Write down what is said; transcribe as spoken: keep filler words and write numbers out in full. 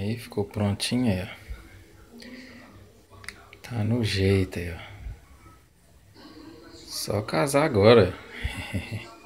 Aí ficou prontinho aí, ó. Tá no jeito aí, ó. Só casar agora.